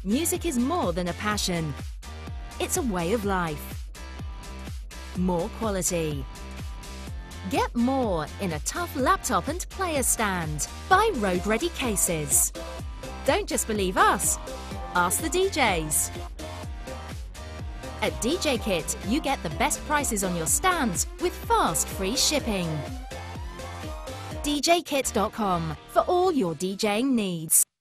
Music is more than a passion. It's a way of life. More quality. Get more in a tough laptop and player stand. Buy Roadready cases. Don't just believe us. Ask the DJs. At djkit, you get the best prices on your stands with fast, free shipping. djkit.com for all your DJing needs.